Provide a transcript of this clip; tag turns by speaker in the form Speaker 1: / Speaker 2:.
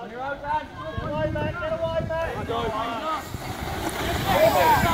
Speaker 1: On your own, Dan. Get away, mate. Get away, mate.
Speaker 2: Go.